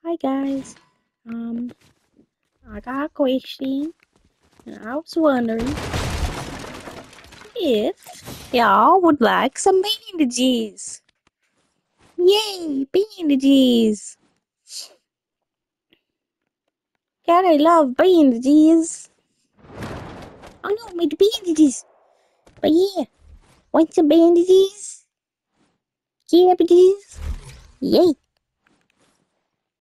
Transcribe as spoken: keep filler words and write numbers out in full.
Hi guys. Um, I got a question. And I was wondering if y'all would like some bandages. Yay, bandages! God, I love bandages. Oh no, my bandages. But yeah, want some bandages? Cabbages? Yay.